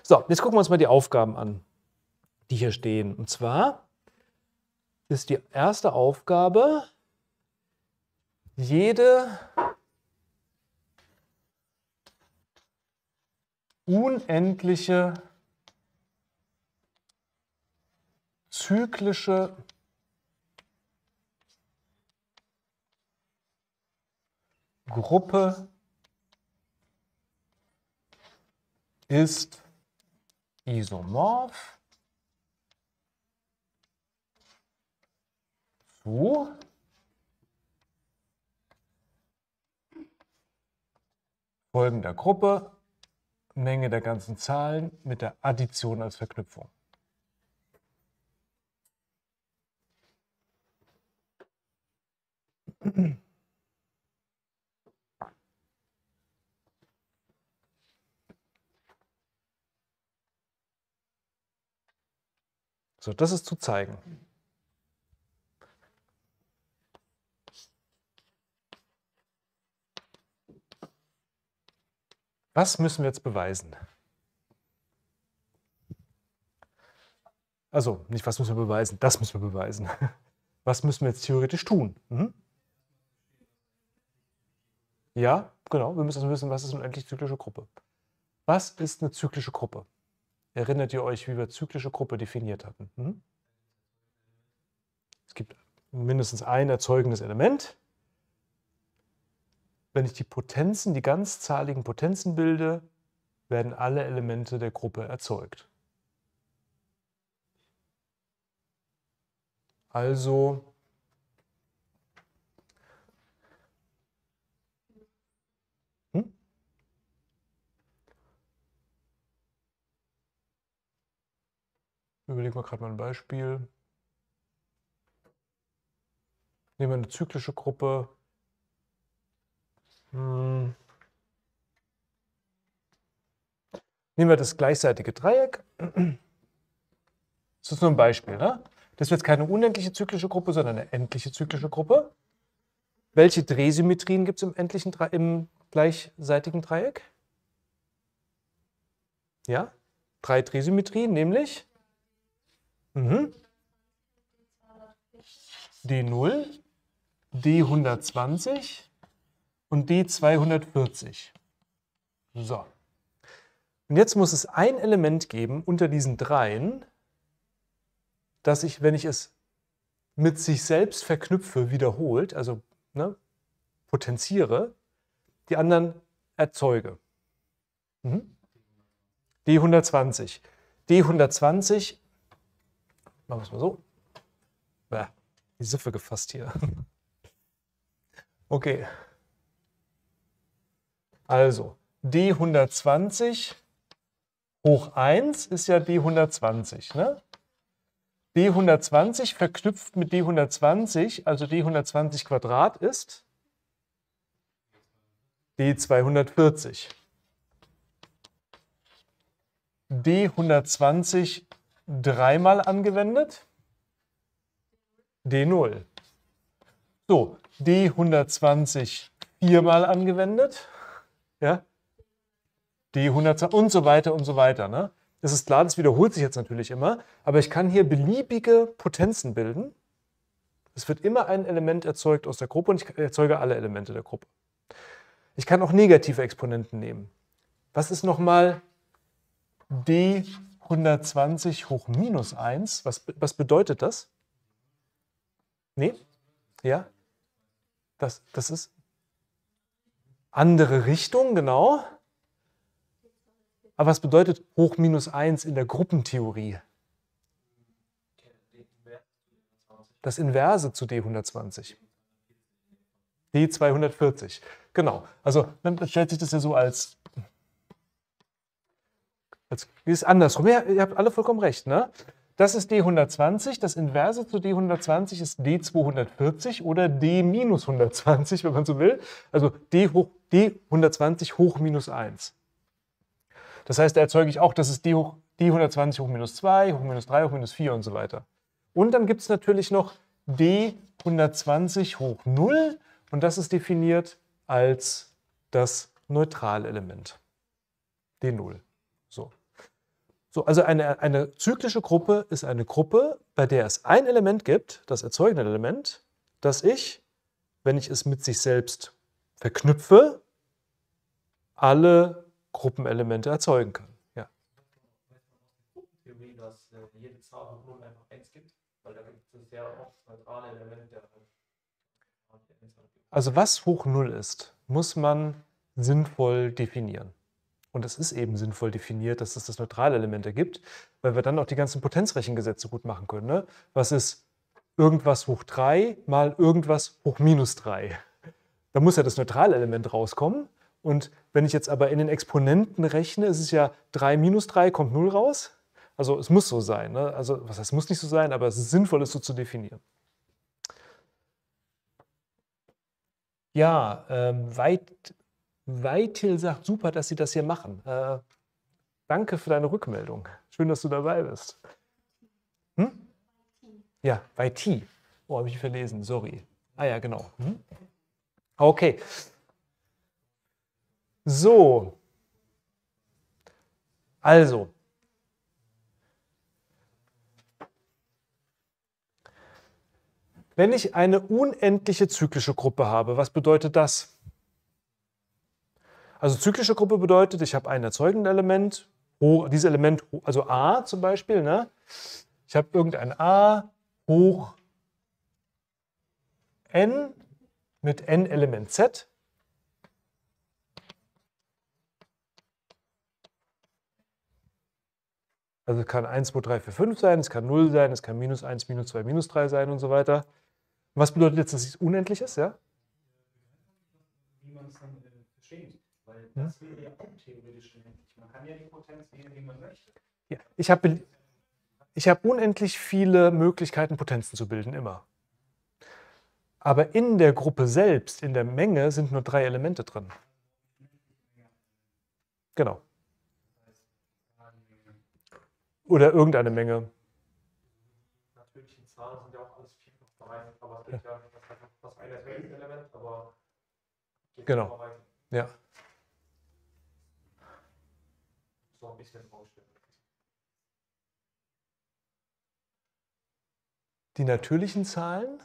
So, jetzt gucken wir uns mal die Aufgaben an, die hier stehen. Und zwar ist die erste Aufgabe, jede unendliche zyklische Gruppe ist isomorph zu folgender Gruppe, Menge der ganzen Zahlen mit der Addition als Verknüpfung. So, das ist zu zeigen. Was müssen wir jetzt beweisen? Also, nicht was müssen wir beweisen, das müssen wir beweisen. Was müssen wir jetzt theoretisch tun? Ja, genau, wir müssen wissen, was ist eine unendlich zyklische Gruppe. Was ist eine zyklische Gruppe? Erinnert ihr euch, wie wir zyklische Gruppe definiert hatten? Es gibt mindestens ein erzeugendes Element. Wenn ich die Potenzen, die ganzzahligen Potenzen bilde, werden alle Elemente der Gruppe erzeugt. Also überlegen wir gerade mal ein Beispiel. Nehmen wir eine zyklische Gruppe. Nehmen wir das gleichseitige Dreieck. Das ist nur ein Beispiel. Ne? Das ist jetzt keine unendliche zyklische Gruppe, sondern eine endliche zyklische Gruppe. Welche Drehsymmetrien gibt es im gleichseitigen Dreieck? Ja, 3 Drehsymmetrien, nämlich D0, D120 und D240. So. Und jetzt muss es ein Element geben unter diesen dreien, das ich, wenn ich es mit sich selbst verknüpfe, wiederholt, also potenziere, die anderen erzeuge. D120. D120, machen wir es mal so. Die Siffe gefasst hier. Okay. Also, D120 hoch 1 ist ja D120. Ne? D120 verknüpft mit D120, also D120 Quadrat ist D240. D120 dreimal angewendet, D0. So, D120 viermal angewendet, ja, D120 und so weiter und so weiter. Ne? Das ist klar, das wiederholt sich jetzt natürlich immer, aber ich kann hier beliebige Potenzen bilden. Es wird immer ein Element erzeugt aus der Gruppe und ich erzeuge alle Elemente der Gruppe. Ich kann auch negative Exponenten nehmen. Was ist nochmal D120 hoch minus 1? Was bedeutet das? Nee? Ja? Das ist andere Richtung, genau. Aber was bedeutet hoch minus 1 in der Gruppentheorie? Das Inverse zu D120. D240. Genau. Also dann stellt sich das ja so als ist andersrum. Ja, ihr habt alle vollkommen recht. Ne? Das ist D120. Das Inverse zu D120 ist D240 oder D minus 120, wenn man so will. Also D120 hoch minus 1. Das heißt, da erzeuge ich auch, das ist D120 hoch minus 2, hoch minus 3, hoch minus 4 und so weiter. Und dann gibt es natürlich noch D120 hoch 0 und das ist definiert als das Neutralelement. D0. So. So, also eine zyklische Gruppe ist eine Gruppe, bei der es ein Element gibt, das erzeugende Element, das ich, wenn ich es mit sich selbst verknüpfe, alle Gruppenelemente erzeugen kann. Ja. Theorie, dass jede Zahl hoch 0 einfach 1 gibt, weil da gibt es sehr oft neutrale Elemente. Also was hoch 0 ist, muss man sinnvoll definieren. Und es ist eben sinnvoll definiert, dass es das neutrale Element ergibt, weil wir dann auch die ganzen Potenzrechengesetze gut machen können. Ne? Was ist irgendwas hoch 3 mal irgendwas hoch minus 3? Da muss ja das neutrale Element rauskommen. Und wenn ich jetzt aber in den Exponenten rechne, ist es ja 3 minus 3 kommt 0 raus. Also es muss so sein. Ne? Also was heißt, es muss nicht so sein, aber es ist sinnvoll, es so zu definieren. Ja, Weitil sagt, super, dass Sie das hier machen. Danke für deine Rückmeldung. Schön, dass du dabei bist. Hm? Ja, Weiti. Oh, habe ich verlesen, sorry. Ah ja, genau. Hm? Okay. So. Also. Wenn ich eine unendliche zyklische Gruppe habe, was bedeutet das? Also zyklische Gruppe bedeutet, ich habe ein erzeugendes Element, dieses Element, also a zum Beispiel, ne? Ich habe irgendein a hoch n mit n Element z. Also es kann 1, 2, 3, 4, 5 sein, es kann 0 sein, es kann minus 1, minus 2, minus 3 sein und so weiter. Was bedeutet jetzt, dass es unendlich ist? Ja? Wie man es dann versteht, weil das wäre ja auch theoretisch unendlich. Man kann ja die Potenz wählen, wie man möchte. Ja, ich hab unendlich viele Möglichkeiten, Potenzen zu bilden, immer. Aber in der Gruppe selbst, in der Menge, sind nur 3 Elemente drin. Genau. Oder irgendeine Menge. Natürliche Zahlen sind ja auch alles vielfach aber es gibt ja das eine Element, aber genau. Ja. So ein bisschen vorstellen. Die natürlichen Zahlen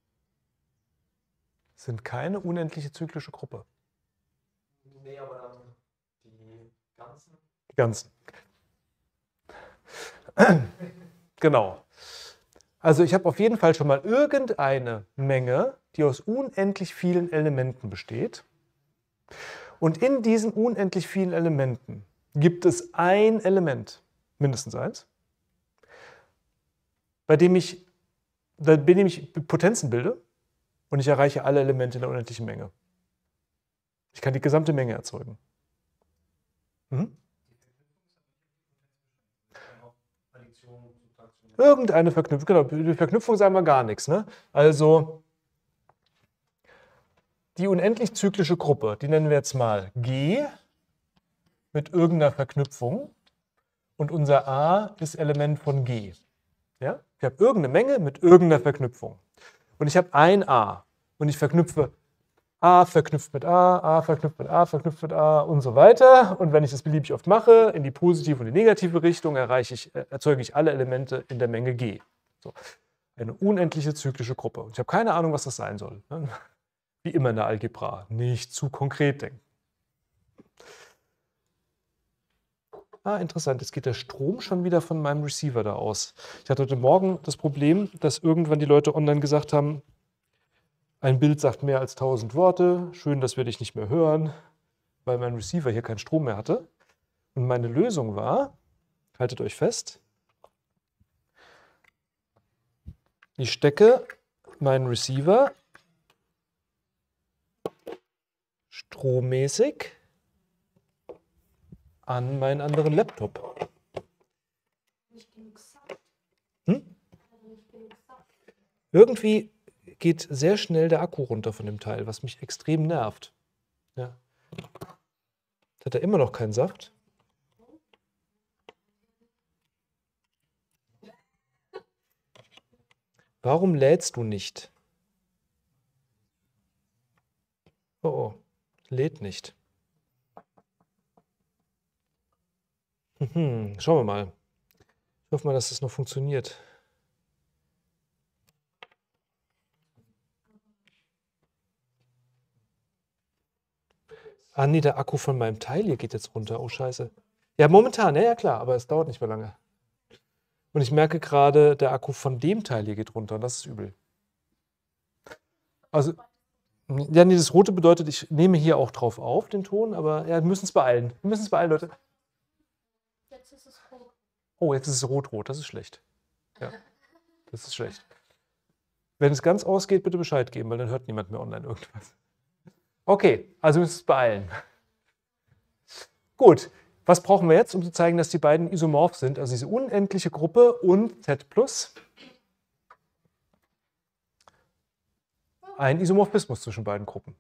sind keine unendliche zyklische Gruppe. Nee, aber dann die ganzen. Die ganzen. Genau. Also ich habe auf jeden Fall schon mal irgendeine Menge, die aus unendlich vielen Elementen besteht. Und in diesen unendlich vielen Elementen gibt es ein Element, mindestens eins, bei dem ich Potenzen bilde und ich erreiche alle Elemente in der unendlichen Menge. Ich kann die gesamte Menge erzeugen. Mhm. Irgendeine Verknüpfung, genau, die Verknüpfung sagen wir gar nichts. Ne? Also die unendlich zyklische Gruppe, die nennen wir jetzt mal G mit irgendeiner Verknüpfung und unser A ist Element von G. Ja? Ich habe irgendeine Menge mit irgendeiner Verknüpfung. Und ich habe ein A und ich verknüpfe A verknüpft mit A, A verknüpft mit A, verknüpft mit A und so weiter. Und wenn ich das beliebig oft mache, in die positive und die negative Richtung, erzeuge ich alle Elemente in der Menge G. So. Eine unendliche zyklische Gruppe. Und ich habe keine Ahnung, was das sein soll. Wie immer in der Algebra. Nicht zu konkret denken. Ah, interessant. Jetzt geht der Strom schon wieder von meinem Receiver da aus. Ich hatte heute Morgen das Problem, dass irgendwann die Leute online gesagt haben, ein Bild sagt mehr als 1000 Worte. Schön, das werde ich nicht mehr hören, weil mein Receiver hier keinen Strom mehr hatte. Und meine Lösung war, haltet euch fest, ich stecke meinen Receiver strommäßig an meinen anderen Laptop. Irgendwie geht sehr schnell der Akku runter von dem Teil, was mich extrem nervt. Ja. Jetzt hat er immer noch keinen Saft. Warum lädst du nicht? Oh, oh, lädt nicht. Schauen wir mal. hoffe mal, dass das noch funktioniert. Ah nee, der Akku von meinem Teil hier geht jetzt runter. Oh scheiße. Ja, momentan, ja klar, aber es dauert nicht mehr lange. Und ich merke gerade, der Akku von dem Teil hier geht runter und das ist übel. Also, ja, nee, das Rote bedeutet, ich nehme hier auch drauf auf, den Ton, aber ja, wir müssen es beeilen. Wir müssen es beeilen, Leute. Jetzt ist es rot. Oh, jetzt ist es rot-rot, das ist schlecht. Ja, das ist schlecht. Wenn es ganz ausgeht, bitte Bescheid geben, weil dann hört niemand mehr online irgendwas. Okay, also müssen wir es beeilen. Gut, was brauchen wir jetzt, um zu zeigen, dass die beiden isomorph sind? Also diese unendliche Gruppe und Z plus. Ein Isomorphismus zwischen beiden Gruppen.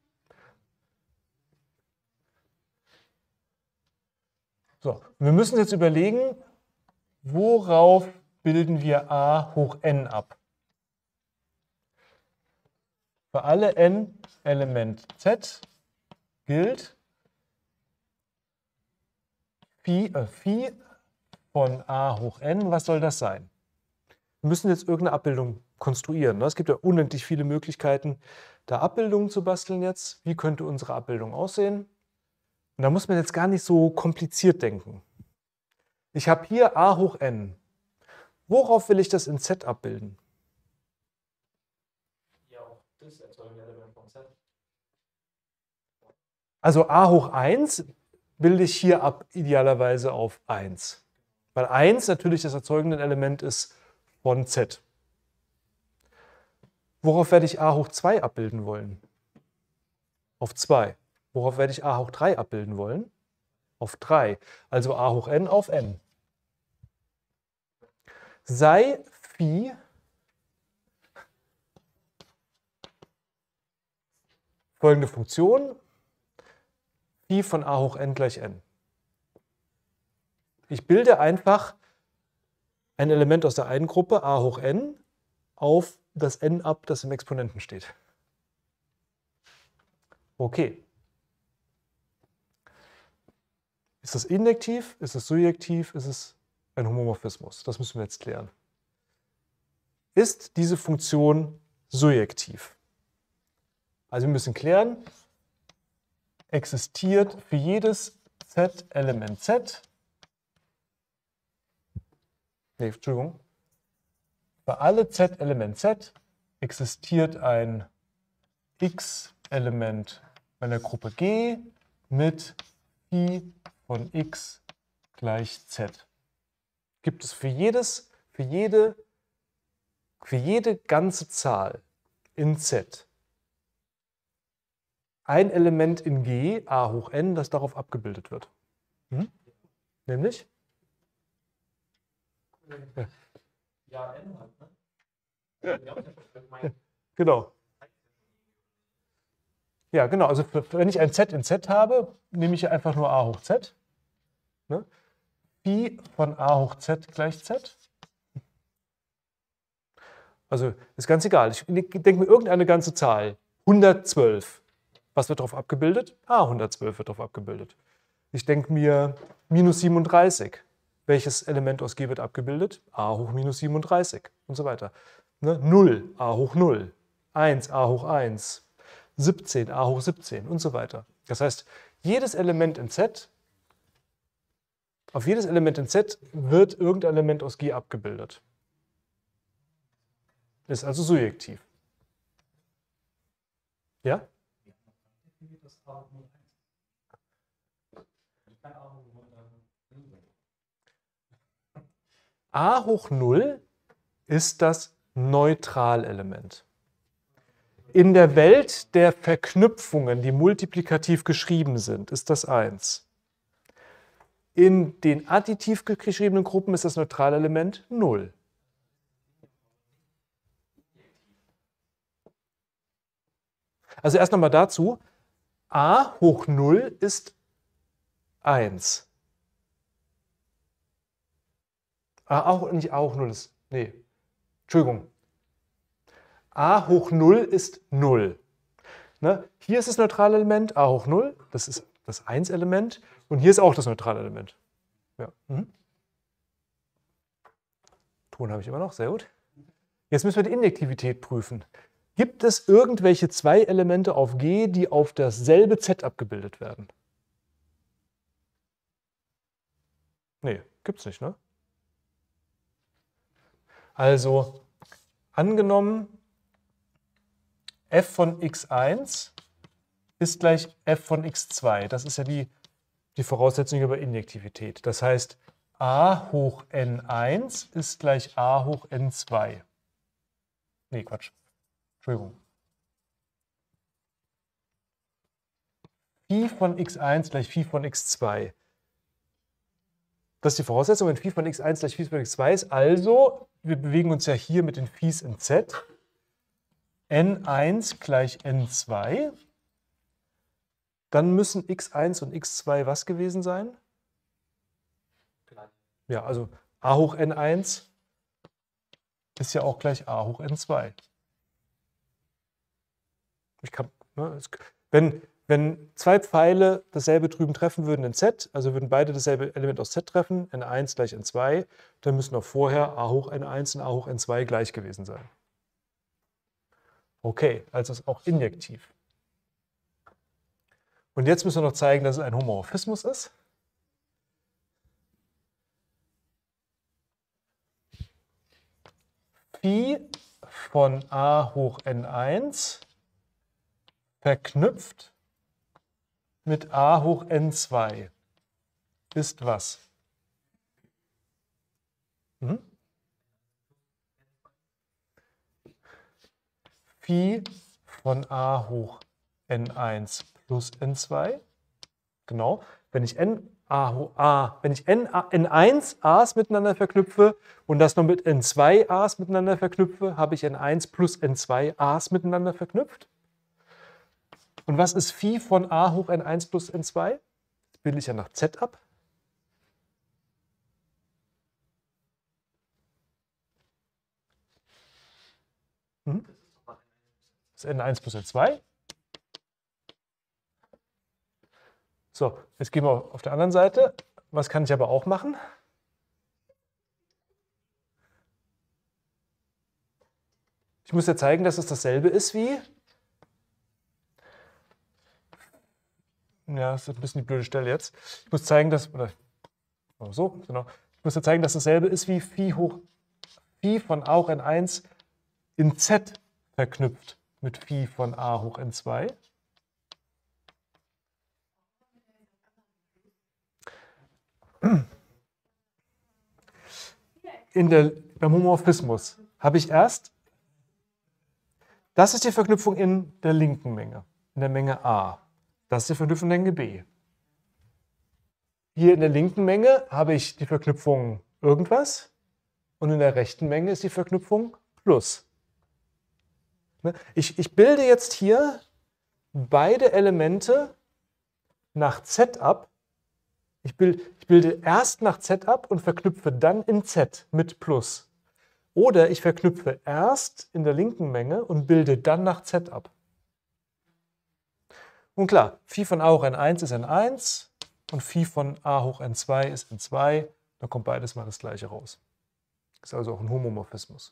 So, wir müssen jetzt überlegen, worauf bilden wir a hoch n ab? Für alle n Element Z gilt Phi von a hoch n. Was soll das sein? Wir müssen jetzt irgendeine Abbildung konstruieren. Es gibt ja unendlich viele Möglichkeiten, da Abbildungen zu basteln jetzt. Wie könnte unsere Abbildung aussehen? Und da muss man jetzt gar nicht so kompliziert denken. Ich habe hier a hoch n. Worauf will ich das in Z abbilden? Ja, auch das erzeugende Element von Z. Also a hoch 1 bilde ich hier ab, idealerweise auf 1. Weil 1 natürlich das erzeugende Element ist von Z. Worauf werde ich a hoch 2 abbilden wollen? Auf 2. Worauf werde ich a hoch 3 abbilden wollen? Auf 3. Also a hoch n auf n. Sei Phi folgende Funktion, Phi von a hoch n gleich n. Ich bilde einfach ein Element aus der einen Gruppe, a hoch n, auf das n ab, das im Exponenten steht. Okay. Ist das injektiv? Ist es surjektiv? Ist es ein Homomorphismus? Das müssen wir jetzt klären. Ist diese Funktion surjektiv? Also wir müssen klären, existiert für jedes Z-Element Z, Entschuldigung, für alle Z-Element Z existiert ein X-Element einer Gruppe G mit Phi von X gleich Z. Gibt es für jede ganze Zahl in Z ein Element in G, a hoch n, das darauf abgebildet wird. Nämlich? Ja, n halt, ne? Genau. Ja, genau. Also wenn ich ein Z in Z habe, nehme ich einfach nur a hoch z. Ne? Phi von a hoch z gleich z. Also ist ganz egal. Ich denke mir irgendeine ganze Zahl. 112. Was wird darauf abgebildet? A112 wird darauf abgebildet. Ich denke mir minus 37. Welches Element aus G wird abgebildet? A hoch minus 37 und so weiter. Ne? 0, A hoch 0. 1, A hoch 1. 17, A hoch 17 und so weiter. Das heißt, jedes Element in Z, auf jedes Element in Z wird irgendein Element aus G abgebildet. Ist also surjektiv. Ja? A hoch 0 ist das Neutralelement. In der Welt der Verknüpfungen, die multiplikativ geschrieben sind, ist das 1. In den additiv geschriebenen Gruppen ist das Neutralelement 0. Also erst nochmal dazu, a hoch 0 ist 1. Nicht a hoch 0 ist, nee, Entschuldigung. A hoch 0 ist 0. Ne? Hier ist das Neutralelement a hoch 0, das ist das 1-Element. Und hier ist auch das Neutralelement. Ja. Ton habe ich immer noch, sehr gut. Jetzt müssen wir die Injektivität prüfen. Gibt es irgendwelche zwei Elemente auf G, die auf dasselbe Z abgebildet werden? Nee, gibt es nicht, ne? Also, angenommen, f von x1 ist gleich f von x2. Das ist ja die Voraussetzung über Injektivität. Das heißt, a hoch n1 ist gleich a hoch n2. Nee, Quatsch. Entschuldigung. Phi von x1 gleich Phi von x2. Das ist die Voraussetzung, wenn Phi von x1 gleich Phi von x2 ist. Also, wir bewegen uns ja hier mit den Phis in Z. n1 gleich n2. Dann müssen x1 und x2 was gewesen sein? Ja, also a hoch n1 ist ja auch gleich a hoch n2. Wenn zwei Pfeile dasselbe drüben treffen würden in Z, also würden beide dasselbe Element aus Z treffen, n1 gleich n2, dann müssen auch vorher a hoch n1 und a hoch n2 gleich gewesen sein. Okay, also ist auch injektiv. Und jetzt müssen wir noch zeigen, dass es ein Homomorphismus ist. Phi von a hoch n1 verknüpft mit a hoch n2 ist was? Phi von a hoch n1 plus n2. Genau. Wenn ich n1 a's miteinander verknüpfe und das noch mit n2 a's miteinander verknüpfe, habe ich n1 plus n2 a's miteinander verknüpft. Und was ist Phi von a hoch n1 plus n2? Das bilde ich ja nach Z ab. Das ist n1 plus n2. So, jetzt gehen wir auf der anderen Seite. Was kann ich aber auch machen? Ich muss ja zeigen, dass es dasselbe ist wie... Ja, das ist ein bisschen die blöde Stelle jetzt. Ich muss zeigen, dass... Oder so, genau. Ich muss ja zeigen, dass dasselbe ist wie Phi von a hoch n1 in Z verknüpft mit Phi von a hoch n2. Beim Homomorphismus habe ich erst, das ist die Verknüpfung in der linken Menge, in der Menge A. Das ist die Verknüpfung in der Menge B. Hier in der linken Menge habe ich die Verknüpfung irgendwas und in der rechten Menge ist die Verknüpfung plus. Ich bilde jetzt hier beide Elemente nach Z ab. Ich bilde erst nach Z ab und verknüpfe dann in Z mit plus. Oder ich verknüpfe erst in der linken Menge und bilde dann nach Z ab. Und klar, Phi von a hoch n1 ist n1 und Phi von a hoch n2 ist n2. Dann kommt beides mal das gleiche raus. Ist also auch ein Homomorphismus.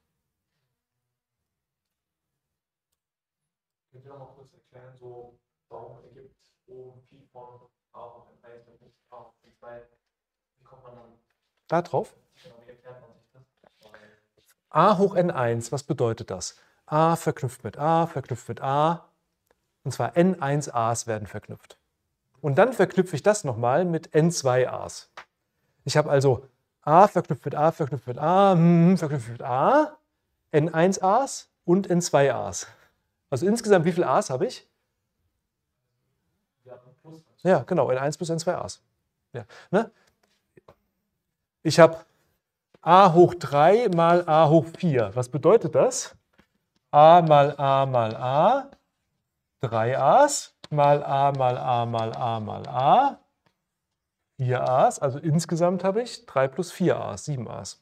Könnt ihr noch mal kurz erklären, so, warum ergibt O Phi von a hoch n1 und nicht a hoch n2? Wie kommt man dann Da drauf? wie erklärt man sich das? a hoch n1, was bedeutet das? A verknüpft mit A, verknüpft mit A. Und zwar n1a's werden verknüpft. Und dann verknüpfe ich das nochmal mit n2a's. Ich habe also A verknüpft mit A, verknüpft mit A, verknüpft mit A, n1a's und n2a's. Also insgesamt wie viele A's habe ich? Ja, genau, n1 plus n2a's. Ja, ne? Ich habe a hoch 3 mal a hoch 4. Was bedeutet das? A mal A mal A, 3a's, mal A mal A mal A mal A, 4a's. Also insgesamt habe ich 3 plus 4a's, 7a's.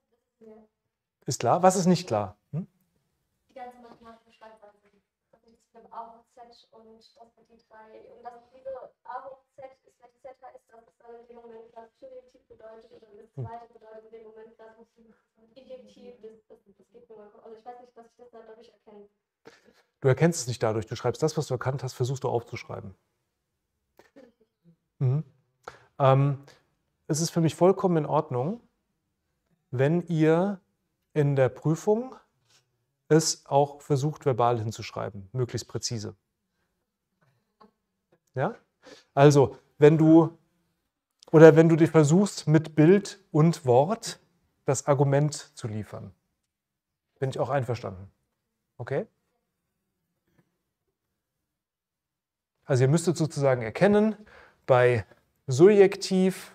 Ist klar? Was ist nicht klar? Die ganze mathematische Schreibweise. einem A hoch Z und das sind die drei. Und das, diese A hoch Z ist, wenn Z heißt, dass es dann in dem Moment das Surjektiv bedeutet oder das zweite bedeutet in dem Moment das Injektiv. Das geht nur mal. Also ich weiß nicht, dass ich das dadurch erkenne. Du erkennst es nicht dadurch. Du schreibst das, was du erkannt hast, versuchst du aufzuschreiben. Mhm. Es ist für mich vollkommen in Ordnung, wenn ihr in der Prüfung es auch versucht, verbal hinzuschreiben, möglichst präzise. Ja? Also, wenn du dir versuchst, mit Bild und Wort das Argument zu liefern, bin ich auch einverstanden. Okay? Also ihr müsstet sozusagen erkennen, bei Surjektiv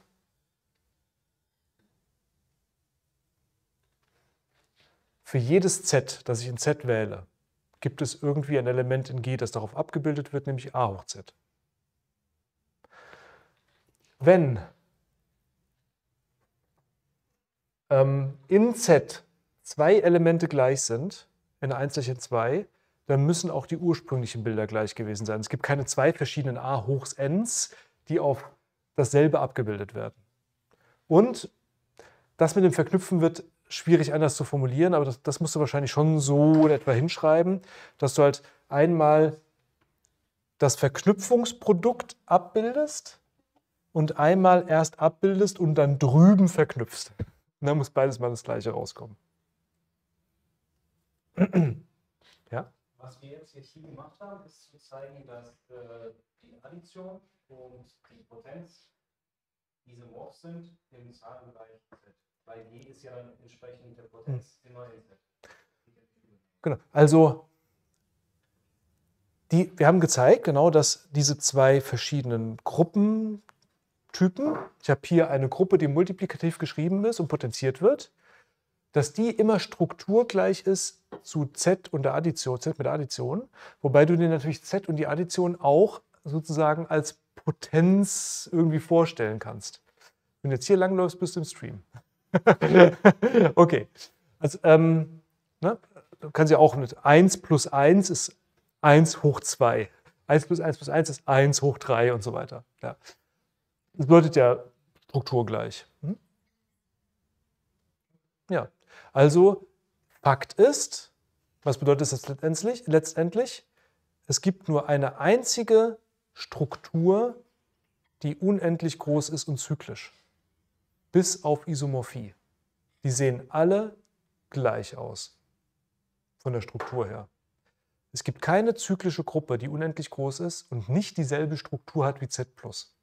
für jedes Z, das ich in Z wähle, gibt es irgendwie ein Element in G, das darauf abgebildet wird, nämlich A hoch Z. Wenn in Z zwei Elemente gleich sind, in 1 in 2, dann müssen auch die ursprünglichen Bilder gleich gewesen sein. Es gibt keine zwei verschiedenen A hoch Ns, die auf dasselbe abgebildet werden. Und das mit dem Verknüpfen wird schwierig anders zu formulieren, aber das musst du wahrscheinlich schon so in etwa hinschreiben, dass du halt einmal das Verknüpfungsprodukt abbildest und einmal erst abbildest und dann drüben verknüpfst. Und dann muss beides mal das Gleiche rauskommen. Ja? Was wir jetzt hier gemacht haben, ist zu zeigen, dass die Addition und die Potenz isomorph sind im Zahlenbereich Z. Weil G ist ja dann entsprechend der Potenz immer in Z. Genau. Also wir haben gezeigt, genau, dass diese zwei verschiedenen Gruppentypen, ich habe hier eine Gruppe, die multiplikativ geschrieben ist und potenziert wird, dass die immer strukturgleich ist zu Z und der Addition, Z mit der Addition, wobei du dir natürlich Z und die Addition auch sozusagen als Potenz irgendwie vorstellen kannst. Wenn du jetzt hier langläufst, bist du im Stream. Okay. Also, ne? Du kannst ja auch mit 1 plus 1 ist 1 hoch 2. 1 plus 1 plus 1 ist 1 hoch 3 und so weiter. Ja. Das bedeutet ja strukturgleich. Ja, also Fakt ist, was bedeutet das letztendlich? Es gibt nur eine einzige Struktur, die unendlich groß ist und zyklisch. Bis auf Isomorphie. Die sehen alle gleich aus. Von der Struktur her. Es gibt keine zyklische Gruppe, die unendlich groß ist und nicht dieselbe Struktur hat wie Z+.